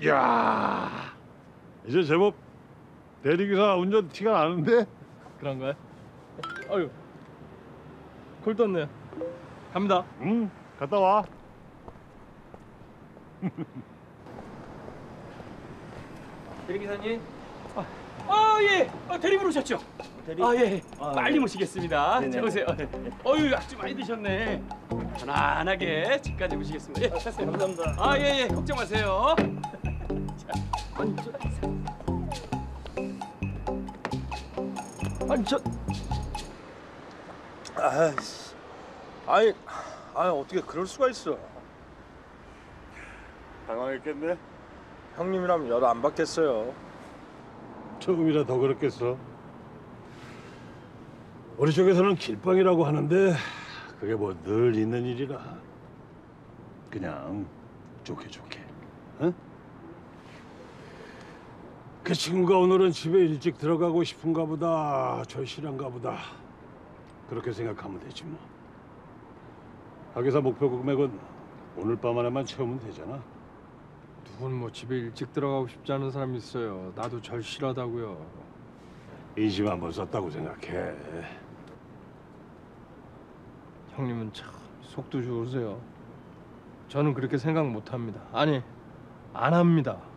야, 이제 제법 대리기사 운전 티가 나는데? 그런가요? 아유, 골 떴네요. 갑니다. 응, 갔다 와. 대리기사님. 예. 대리분 오셨죠? 대리. 예. 아, 빨리 네. 모시겠습니다. 네네. 자, 오세요. 어유, 약주 많이 드셨네. 편안하게 집까지 모시겠습니다. 예, 타세요. 감사합니다. 예. 걱정 마세요. 아니 저. 아이씨. 아니 어떻게 그럴 수가 있어? 당황했겠네. 형님이라면 열 안 받겠어요. 조금이라 더 그렇겠어. 우리 쪽에서는 길빵이라고 하는데 그게 뭐 늘 있는 일이라. 그냥 좋게. 응? 그 친구가 오늘은 집에 일찍 들어가고 싶은가 보다, 절실한가 보다. 그렇게 생각하면 되지 뭐. 가게사 목표 금액은 오늘 밤 안에만 채우면 되잖아. 누군 뭐 집에 일찍 들어가고 싶지 않은 사람이 있어요. 나도 절실하다고요. 인심 한번 썼다고 생각해. 형님은 참 속도 좋으세요. 저는 그렇게 생각 못 합니다. 아니, 안 합니다.